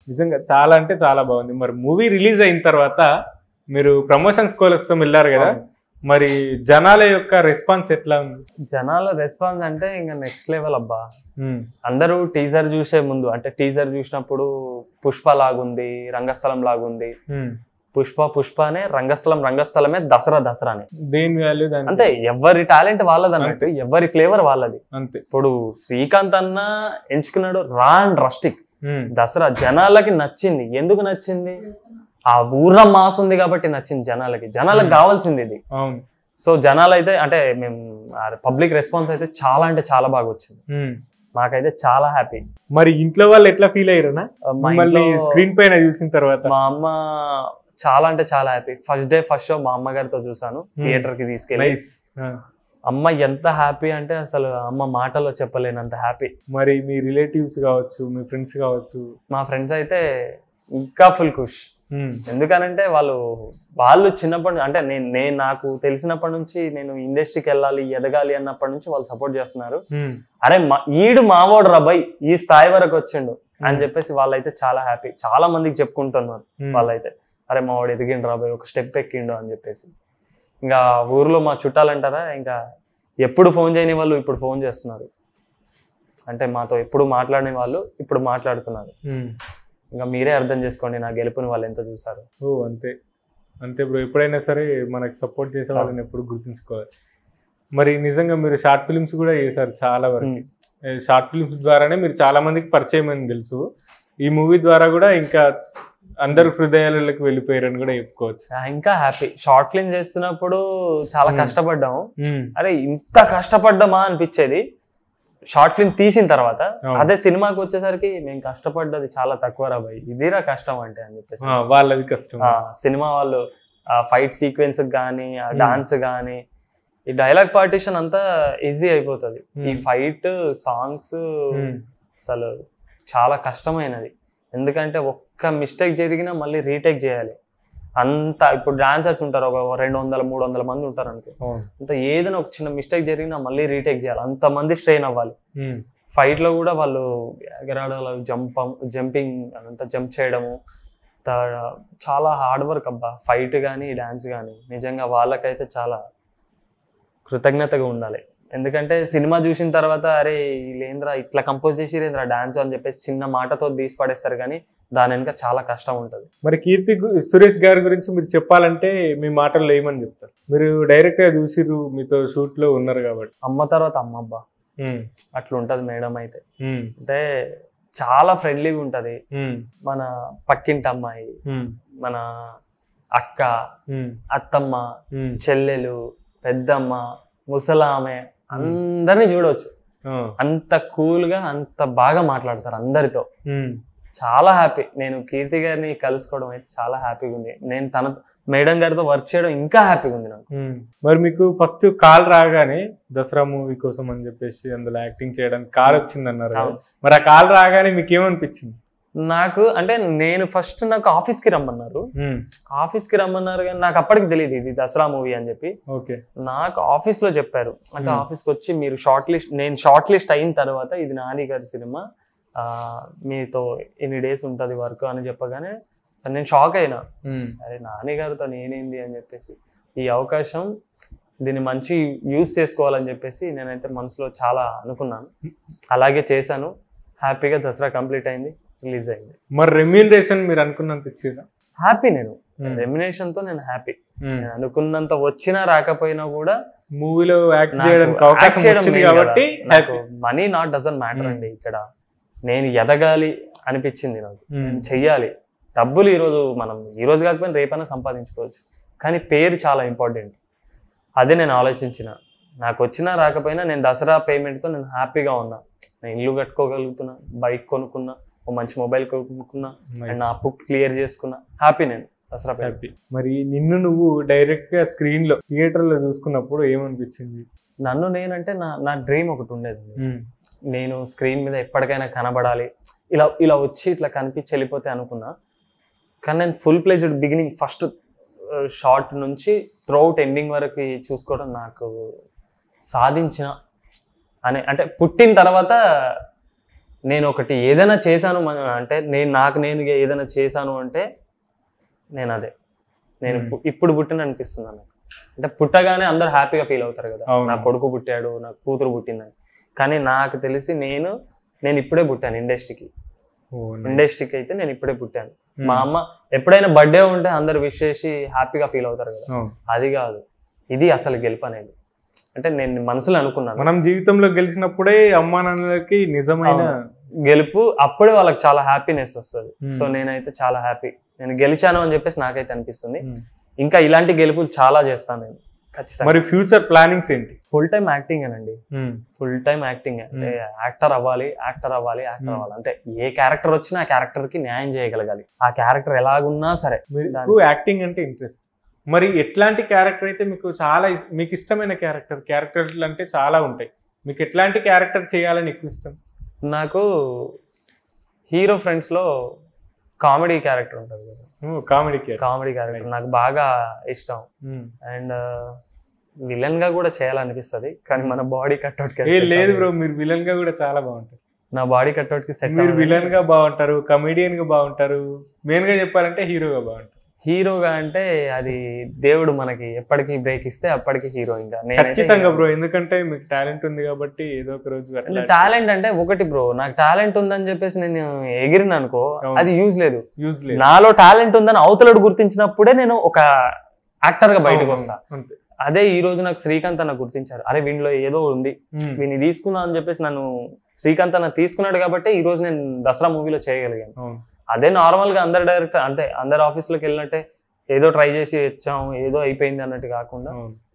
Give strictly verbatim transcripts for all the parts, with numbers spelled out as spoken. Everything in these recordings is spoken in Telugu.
నిజంగా చాలా అంటే చాలా బాగుంది. మరి మూవీ రిలీజ్ అయిన తర్వాత మీరు ప్రమోషన్స్ కోసం వెళ్ళారు కదా, మరి జనాల యొక్క రెస్పాన్స్ ఎట్లా ఉంది? జనాల రెస్పాన్స్ అంటే ఇంకా నెక్స్ట్ లెవెల్ అబ్బా. అందరూ టీజర్ చూసే ముందు అంటే టీజర్ చూసినప్పుడు పుష్ప లాగుంది, రంగస్థలం లాగుంది, పుష్ప పుష్పనే, రంగస్థలం రంగస్థలమే, దసరా దసరానే. దేని వాల్యూ అంటే ఎవరి టాలెంట్ వాళ్ళది అన్నట్టు, ఎవరి ఫ్లేవర్ వాళ్ళది అంతే. ఇప్పుడు శ్రీకాంత్ అన్న ఎంచుకున్నాడు రా అండ్ రస్టిక్. దసరా జనాలకి నచ్చింది. ఎందుకు నచ్చింది? ఆ ఊర్ల మాస్ ఉంది కాబట్టి నచ్చింది జనాలకి. జనాలకు కావాల్సింది ఇది. సో జనాలు అయితే అంటే మేము పబ్లిక్ రెస్పాన్స్ అయితే చాలా అంటే చాలా బాగా వచ్చింది. మాకైతే చాలా హ్యాపీ. మరి ఇంట్లో వాళ్ళు ఎట్లా ఫీల్ అయ్యారనా స్క్రీన్ పైన చూసిన తర్వాత? మా అమ్మ చాలా అంటే చాలా happy. First day first show మా అమ్మగారితో చూసాను, థియేటర్ కి తీసుకెళ్ళి. అమ్మ ఎంత హ్యాపీ అంటే అసలు అమ్మ మాటల్లో చెప్పలేనంత హ్యాపీ. మరి మీ రిలేటివ్స్ కావచ్చు, మీ ఫ్రెండ్స్ కావచ్చు? మా ఫ్రెండ్స్ అయితే ఇంకా ఫుల్ ఖుష్. ఎందుకనంటే వాళ్ళు వాళ్ళు చిన్నప్పటి అంటే నేను నేను నాకు తెలిసినప్పటి నుంచి నేను ఇండస్ట్రీకి వెళ్ళాలి, ఎదగాలి అన్నప్పటి నుంచి వాళ్ళు సపోర్ట్ చేస్తున్నారు. అరే ఈడు మావోడు రాబాయ్, ఈ స్థాయి వరకు వచ్చిండు అని చెప్పేసి వాళ్ళైతే చాలా హ్యాపీ. చాలా మందికి చెప్పుకుంటున్నారు వాళ్ళైతే, అరే మావాడు ఎదిగిండు రాబాయ్, ఒక స్టెప్ ఎక్కిండు అని చెప్పేసి. ఇంకా ఊర్లో మా చుట్టాలు అంటారా, ఇంకా ఎప్పుడు ఫోన్ చేయని వాళ్ళు ఇప్పుడు ఫోన్ చేస్తున్నారు. అంటే మాతో ఎప్పుడు మాట్లాడని వాళ్ళు ఇప్పుడు మాట్లాడుతున్నారు. ఇంకా మీరే అర్థం చేసుకోండి నా గెలుపుని వాళ్ళు ఎంత చూసారు. ఓ అంతే అంతే బ్రో. ఎప్పుడైనా సరే మనకి సపోర్ట్ చేసే వాళ్ళని ఎప్పుడు గుర్తుంచుకోవాలి. మరి నిజంగా మీరు షార్ట్ ఫిల్మ్స్ కూడా చేశారు చాలా వరకు. షార్ట్ ఫిల్మ్స్ ద్వారానే మీరు చాలా మందికి పరిచయం అని తెలుసు. ఈ మూవీ ద్వారా కూడా ఇంకా అందరు హృదయాలలోకి వెళ్ళిపోయారని కూడా చెప్పుకోవచ్చు. ఇంకా హ్యాపీ. షార్ట్ ఫిల్మ్ చేస్తున్నప్పుడు చాలా కష్టపడ్డాము. అరే ఇంత కష్టపడ్డామా అనిపించేది షార్ట్ ఫిల్మ్ తీసిన తర్వాత. అదే సినిమాకి వచ్చేసరికి మేము కష్టపడ్డది చాలా తక్కువ రాబాయి, ఇదిరా కష్టం అంటే అని చెప్పేసి. వాళ్ళది కష్టం. సినిమా వాళ్ళు ఫైట్ సీక్వెన్స్ కానీ, డాన్స్ కానీ, ఈ డైలాగ్ పార్టిషన్ అంతా ఈజీ అయిపోతుంది. ఈ ఫైట్ సాంగ్స్ అసలు చాలా కష్టమైనది. ఎందుకంటే ఒక్క మిస్టేక్ జరిగినా మళ్ళీ రీటేక్ చేయాలి. అంత ఇప్పుడు డాన్సర్స్ ఉంటారు, ఒక రెండు వందల మూడు వందల మంది ఉంటారు అనుకో, అంత ఏదైనా ఒక చిన్న మిస్టేక్ జరిగినా మళ్ళీ రీటేక్ చేయాలి. అంత మంది స్ట్రెయిన్ అవ్వాలి. ఫైట్ లో కూడా వాళ్ళు ఎగరాడాలు, జంప్ జంపింగ్ అంతా జంప్ చేయడము చాలా హార్డ్ వర్క్ అబ్బా. ఫైట్ కానీ డాన్స్ కానీ నిజంగా వాళ్ళకైతే చాలా కృతజ్ఞతగా ఉండాలి. ఎందుకంటే సినిమా చూసిన తర్వాత అరే వీళ్ళేంద్రా ఇట్లా కంపోజ్ చేసి రేంద్రా డాన్స్ అని చెప్పేసి చిన్న మాటతో తీసి పడేస్తారు, కానీ దాని వెనుక చాలా కష్టం ఉంటుంది. మరి కీర్తి సురేష్ గారి గురించి మీరు చెప్పాలంటే మీ మాటల్లో ఏమని చెప్తారు? మీరు డైరెక్ట్ గా చూసిరు, మీతో షూట్ లో ఉన్నారు కాబట్టి. అమ్మ తర్వాత అమ్మ అబ్బా అట్లా ఉంటది మేడం అయితే. అంటే చాలా ఫ్రెండ్లీగా ఉంటది. మన పక్కింటి అమ్మాయి, మన అక్క, అత్తమ్మ, చెల్లెలు, పెద్దమ్మ, ముసలామె అందరినీ చూడవచ్చు. అంత కూల్ గా అంత బాగా మాట్లాడతారు అందరితో. చాలా హ్యాపీ. నేను కీర్తి గారిని కలుసుకోవడం అయితే చాలా హ్యాపీగా ఉంది. నేను తన మేడం గారితో వర్క్ చేయడం ఇంకా హ్యాపీగా ఉంది నాకు. మరి మీకు ఫస్ట్ కాల్ రాగానే దసరా మూవీ కోసం అని చెప్పేసి అందులో యాక్టింగ్ చేయడానికి కాల్ వచ్చింది అన్నారు. మరి ఆ కాల్ రాగానే మీకు ఏమనిపించింది? నాకు అంటే నేను ఫస్ట్ నాకు ఆఫీస్ కి రమ్మన్నారు ఆఫీస్ కి రమ్మన్నారు కానీ నాకు అప్పటికి తెలియదు ఇది దసరా మూవీ అని చెప్పి. నాకు ఆఫీస్ లో చెప్పారు. అంటే ఆఫీస్ కి వచ్చి మీరు షార్ట్ లిస్ట్, నేను షార్ట్ లిస్ట్ అయిన తర్వాత ఇది నాని గారి సినిమా, ఆ మీతో ఎన్ని డేస్ ఉంటది వర్క్ అని చెప్పగానే సరే నేను షాక్ అయినా. అరే నాని గారితో నేనేంది అని చెప్పేసి, ఈ అవకాశం దీన్ని మంచి యూజ్ చేసుకోవాలని చెప్పేసి నేనైతే మనసులో చాలా అనుకున్నాను. అలాగే చేశాను. హ్యాపీగా దసరా కంప్లీట్ అయింది, రిలీజ్ అయింది. మరి రెమ్యూనరేషన్ మీరు అనుకున్నంత ఇచ్చిందా? హ్యాపీ. నేను రెమ్యునేషన్ తో నేను హ్యాపీ. నేను అనుకున్నంత వచ్చినా రాకపోయినా కూడా మూవీలో యాక్ట్ చేయడానికి అవకాశం వచ్చింది కాబట్టి మనీ నాట్ డజంట్ మ్యాటర్ అండి. ఇక్కడ నేను ఎదగాలి అనిపించింది నాకు, నేను చెయ్యాలి. డబ్బులు ఈరోజు మనం ఈ రోజు కాకపోయినా రేపైనా సంపాదించుకోవచ్చు, కానీ పేరు చాలా ఇంపార్టెంట్. అదే నేను ఆలోచించిన. నాకు వచ్చినా రాకపోయినా నేను దసరా పేమెంట్తో నేను హ్యాపీగా ఉన్నా. నేను ఇల్లు కట్టుకోగలుగుతున్నా, బైక్ కొనుక్కున్నా, ఓ మంచి మొబైల్ కొనుక్కున్నా, అండ్ నా అప్పు క్లియర్ చేసుకున్నా. హ్యాపీ నేను దసరా హ్యాపీ. మరి నిన్ను నువ్వు డైరెక్ట్ గా స్క్రీన్ లో థియేటర్ లో చూసుకున్నప్పుడు ఏమనిపించింది? నన్ను నేనంటే నా నా డ్రీమ్ ఒకటి ఉండేది. నేను స్క్రీన్ మీద ఎప్పటికైనా కనబడాలి, ఇలా ఇలా వచ్చి ఇట్లా కనిపించి వెళ్ళిపోతే అనుకున్నా. కానీ నేను full pleased beginning first shot నుంచి త్రూఅవుట్ ఎండింగ్ వరకు చూసుకోవడం నాకు సాధించిన అనే, అంటే పుట్టిన తర్వాత నేను ఒకటి ఏదైనా చేశాను అంటే నేను నాకు నేను ఏదైనా చేశాను అంటే నేను అదే నేను ఇప్పుడు పుట్టిన అనిపిస్తున్నాను. అంటే పుట్టగానే అందరు హ్యాపీగా ఫీల్ అవుతారు కదా, నా కొడుకు పుట్టాడు, నా కూతురు పుట్టిందని. కానీ నాకు తెలిసి నేను నేను ఇప్పుడే పుట్టాను ఇండస్ట్రీకి. ఇండస్ట్రీకి అయితే నేను ఇప్పుడే పుట్టాను. మా అమ్మ ఎప్పుడైనా బర్త్డే ఉంటే అందరు విష్ చేసి హ్యాపీగా ఫీల్ అవుతారు కదా, అది కాదు, ఇది అసలు గెలుపు అనేది. అంటే నేను మనసులో అనుకున్నాను, మనం జీవితంలో గెలిచినప్పుడే అమ్మా నాన్నలకి నిజమైన గెలుపు, అప్పుడే వాళ్ళకి చాలా హ్యాపీనెస్ వస్తుంది. సో నేనైతే చాలా హ్యాపీ, నేను గెలిచాను అని చెప్పేసి నాకైతే అనిపిస్తుంది. ఇంకా ఇలాంటి గెలుపులు చాలా చేస్తాను నేను ఖచ్చితంగా. మరి ఫ్యూచర్ ప్లానింగ్స్ ఏంటి? ఫుల్ టైం యాక్టింగ్ అండి, ఫుల్ టైం యాక్టింగ్. అంటే యాక్టర్ అవ్వాలి, యాక్టర్ అవ్వాలి, యాక్టర్ అవ్వాలి. అంటే ఏ క్యారెక్టర్ వచ్చినా ఆ క్యారెక్టర్ కి న్యాయం చేయగలగాలి. ఆ క్యారెక్టర్ ఎలాగున్నా సరే. మీకు యాక్టింగ్ అంటే ఇంట్రెస్ట్, మరి ఎట్లాంటి క్యారెక్టర్ అయితే మీకు చాలా మీకు ఇష్టమైన క్యారెక్టర్? క్యారెక్టర్లు అంటే చాలా ఉంటాయి, మీకు ఎట్లాంటి క్యారెక్టర్ చేయాలని ఎక్కువ ఇష్టం? నాకు హీరో ఫ్రెండ్స్ లో కామెడీ క్యారెక్టర్ ఉంటుంది కదా, కామెడీ కామెడీ క్యారెక్టర్ నాకు బాగా ఇష్టం. అండ్ విలన్ గా కూడా చేయాలనిపిస్తుంది, కానీ మన బాడీ కట్అవుట్ లేదు బ్రో, మీరు విలన్ గా కూడా చాలా బాగుంటారు. నా బాడీ కట్అవుట్ కి సెట్. మీరు విలన్ గా బాగుంటారు, కమెడియన్ గా బాగుంటారు, మెయిన్ గా చెప్పాలంటే హీరోగా బాగుంటారు. హీరోగా అంటే అది దేవుడు మనకి ఎప్పటికీ బ్రేక్ ఇస్తే అప్పటికి హీరో. ఇంకా ఖచ్చితంగా బ్రో, ఎందుకంటే మీకు టాలెంట్ ఉంది కాబట్టి ఏదో ఒక రోజు. టాలెంట్ అంటే ఒకటి బ్రో, నాకు టాలెంట్ ఉందని చెప్పేసి నేను ఎగిరిన అనుకో, అది యూజ్ లేదు. యూజ్ లేదు. నాలో టాలెంట్ ఉందని అవతలడు గుర్తించినప్పుడే నేను ఒక యాక్టర్ గా బయటకు వస్తా. అదే ఈ రోజు నాకు శ్రీకాంత్ అన్న గుర్తించారు, అరే వీనిలో ఏదో ఉంది, వీని తీసుకున్నా అని చెప్పేసి నన్ను శ్రీకాంత్ అన్న తీసుకున్నాడు కాబట్టి ఈ రోజు నేను దసరా మూవీలో చేయగలిగాను. అదే నార్మల్ గా అందరు డైరెక్టర్ అంతే అందరు ఆఫీస్లోకి వెళ్ళినట్టే ఏదో ట్రై చేసి వచ్చాం, ఏదో అయిపోయింది అన్నట్టు కాకుండా,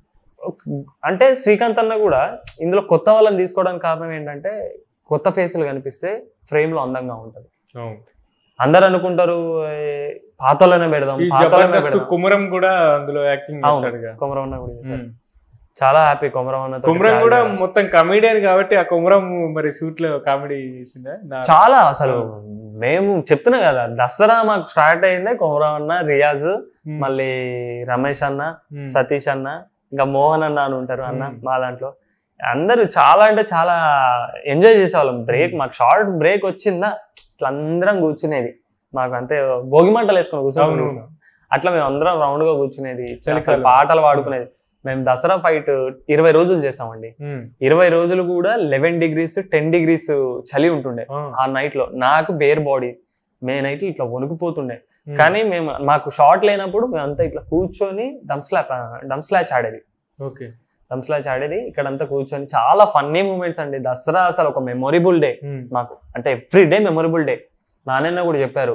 అంటే శ్రీకాంత్ అన్న కూడా ఇందులో కొత్త వాళ్ళని తీసుకోవడానికి కారణం ఏంటంటే కొత్త ఫేసులు కనిపిస్తే ఫ్రేమ్ లో అందంగా ఉంటది. అందరు అనుకుంటారు పాతలోనే పెడదాం, పాతలోనే పెడదాం. కుమరం కూడా అందులో యాక్టింగ్ చేశాడుగా. కుమరం అన్న కూడా చేశాడు, చాలా హ్యాపీ. కుమరం అన్న కుమరం కూడా మొత్తం కమెడియన్ కాబట్టి ఆ కుమరం మరి షూట్ లో కామెడీ చేసిందా? చాలా. అసలు మేము చెప్తున్నా కదా, దసరా మాకు స్టార్ట్ అయిందే కుమరం అన్న, రియాజ్, మళ్ళీ రమేష్ అన్న, సతీష్ అన్న, ఇంకా మోహన్ అన్న అని ఉంటారు అన్న మా దాంట్లో. అందరూ చాలా అంటే చాలా ఎంజాయ్ చేసేవాళ్ళం. బ్రేక్ మాకు షార్ట్ బ్రేక్ వచ్చిందా ఇట్లా అందరం కూర్చునేది, మాకు అంతే భోగి మంటలు వేసుకుని కూర్చొని అట్లా మేము అందరం రౌండ్ గా కూర్చునేది, పాటలు పాడుకునేది. మేము దసరా ఫైట్ ఇరవై రోజులు చేసామండి. ఇరవై రోజులు కూడా లెవెన్ డిగ్రీస్ టెన్ డిగ్రీస్ చలి ఉంటుండే ఆ నైట్ లో. నాకు బేర్ బాడీ, మే నైట్ ఇట్లా వణుకుపోతుండే. కానీ మేము మాకు షార్ట్ లేనప్పుడు మేమంతా ఇట్లా కూర్చొని డమ్ స్లాప్ డమ్ స్లాచ్ ఆడేది. ఓకే, డమ్ స్లాచ్ ఆడేది ఇక్కడంతా కూర్చొని. చాలా ఫన్నీ మూమెంట్స్ అండి. దసరా అసలు ఒక మెమొరబుల్ డే మాకు, అంటే ఎవ్రీ డే మెమొరబుల్ డే. నాన్న కూడా చెప్పారు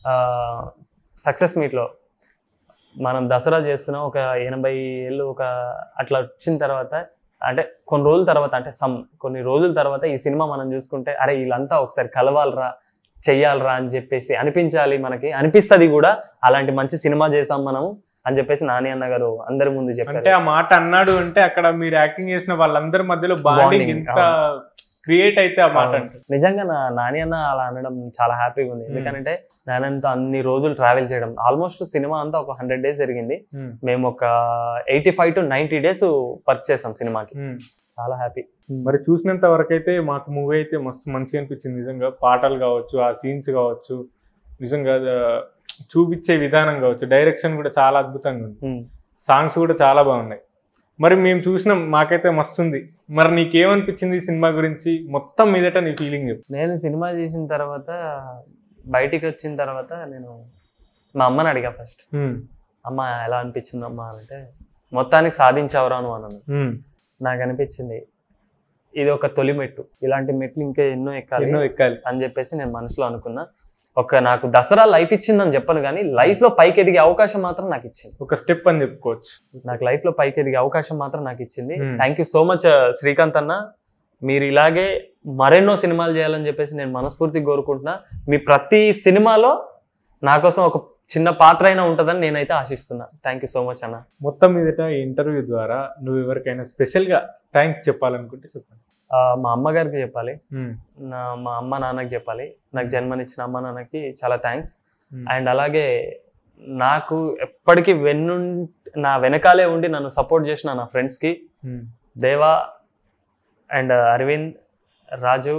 సక్సెస్ మీట్ లో, మనం దసరా చేస్తున్నాం ఒక ఎనభై ఏళ్ళు ఒక అట్లా వచ్చిన తర్వాత, అంటే కొన్ని రోజుల తర్వాత, అంటే సమ్ కొన్ని రోజుల తర్వాత ఈ సినిమా మనం చూసుకుంటే అరే వీళ్ళంతా ఒకసారి కలవాలరా, చెయ్యాలరా అని చెప్పేసి అనిపించాలి, మనకి అనిపిస్తుంది కూడా. అలాంటి మంచి సినిమా చేసాం మనము అని చెప్పేసి నాని అన్న గారు అందరి ముందు చెప్పారు. అంటే ఆ మాట అన్నాడు అంటే అక్కడ మీరు యాక్టింగ్ చేసిన వాళ్ళందరి మధ్యలో బాండింగ్ ఇంత క్రియేట్ అయితే ఆ మాట అంటే నిజంగా నా నాని అన్న అలా అనడం చాలా హ్యాపీగా ఉంది. ఎందుకంటే నానంతా అన్ని రోజులు ట్రావెల్ చేయడం, ఆల్మోస్ట్ సినిమా అంతా ఒక హండ్రెడ్ డేస్ జరిగింది. మేము ఒక eighty five to ninety days work చేసాం సినిమాకి. చాలా హ్యాపీ. మరి చూసినంత వరకు అయితే మాకు మూవీ అయితే మస్తు మంచిగా అనిపించింది నిజంగా. పాటలు కావచ్చు, ఆ సీన్స్ కావచ్చు, నిజంగా చూపించే విధానం కావచ్చు, డైరెక్షన్ కూడా చాలా అద్భుతంగా ఉంది, సాంగ్స్ కూడా చాలా బాగున్నాయి. మరి మేము చూసినాం, మాకైతే మస్తుంది. మరి నీకేమనిపించింది ఈ సినిమా గురించి మొత్తం మీదట నీ ఫీలింగ్? నేను సినిమా చేసిన తర్వాత బయటికి వచ్చిన తర్వాత నేను మా అమ్మని అడిగా ఫస్ట్, అమ్మ ఎలా అనిపించింది అమ్మా అంటే, మొత్తానికి సాధించావురా నువ్వు అన్నాను. నాకు అనిపించింది ఇది ఒక తొలి మెట్టు, ఇలాంటి మెట్లు ఇంకా ఎన్నో ఎక్కాలి ఎన్నో ఎక్కాలి అని చెప్పేసి నేను మనసులో అనుకున్నా. ఒక నాకు దసరా లైఫ్ ఇచ్చిందని చెప్పను కానీ లైఫ్ లో పైకి ఎదిగే అవకాశం మాత్రం నాకు ఇచ్చింది. ఒక స్టెప్ అని చెప్పుకోవచ్చు. నాకు లైఫ్ లో పైకి ఎదిగే అవకాశం మాత్రం నాకు ఇచ్చింది. Thank you so much Srikanth అన్న. మీరు ఇలాగే మరెన్నో సినిమాలు చేయాలని చెప్పేసి నేను మనస్ఫూర్తిగా కోరుకుంటున్నా. మీ ప్రతి సినిమాలో నా కోసం ఒక చిన్న పాత్ర అయినా ఉంటుందని నేనైతే ఆశిస్తున్నా. థ్యాంక్ యూ సో మచ్ అన్న. మొత్తం మీదట ఈ ఇంటర్వ్యూ ద్వారా నువ్వు ఎవరికైనా స్పెషల్గా థ్యాంక్స్ చెప్పాలనుకుంటే చెప్పండి. మా అమ్మగారికి చెప్పాలి, నా మా అమ్మ నాన్నకి చెప్పాలి. నాకు జన్మనిచ్చిన అమ్మ నాన్నకి చాలా థ్యాంక్స్. అండ్ అలాగే నాకు ఎప్పటికీ వెన్ను నా వెనకాలే ఉండి నన్ను సపోర్ట్ చేసిన నా ఫ్రెండ్స్కి, Deva and Aravind, Raju,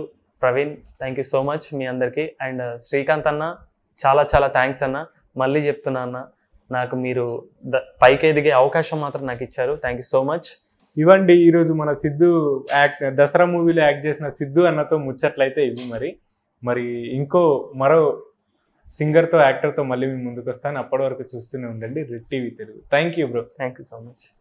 Praveen thank you so much మీ అందరికీ. అండ్ శ్రీకాంత్ అన్న చాలా చాలా థ్యాంక్స్ అన్న. మళ్ళీ చెప్తున్నా అన్న, నాకు మీరు ద పైకి ఎదిగే అవకాశం మాత్రం నాకు ఇచ్చారు. Thank you so much. ఇవ్వండి ఈరోజు మన సిద్ధు యాక్ట్ దసరా మూవీలో యాక్ట్ చేసిన సిద్ధు అన్నతో ముచ్చట్లయితే ఇవి. మరి మరి ఇంకో మరో సింగర్తో యాక్టర్తో మళ్ళీ మేము ముందుకు వస్తాను. అప్పటి వరకు చూస్తూనే ఉండండి red TV Telugu. Thank you bro. Thank you so much.